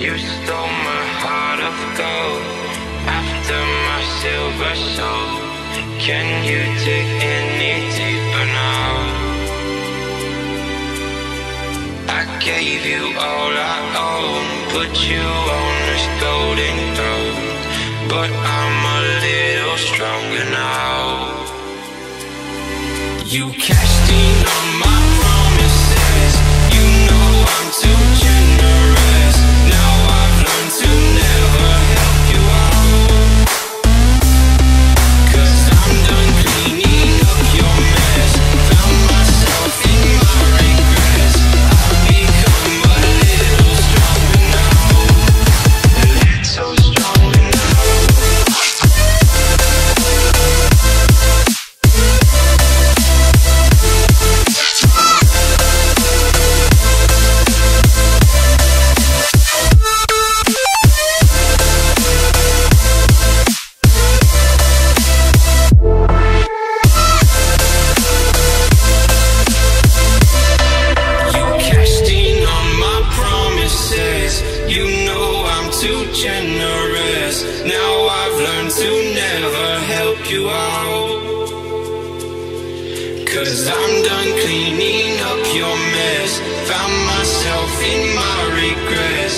You stole my heart of gold after my silver soul. Can you dig any deeper now? I gave you all I own, put you on this golden throne, but I'm a little stronger now. You cashed in on my promises. You know I'm too generous. Now I've learned to never help you out, 'cause I'm done cleaning up your mess. Found myself in my regrets. I've become a little stronger now, a little stronger now. Generous. Now I've learned to never help you out, 'cause I'm done cleaning up your mess. Found myself in my regrets.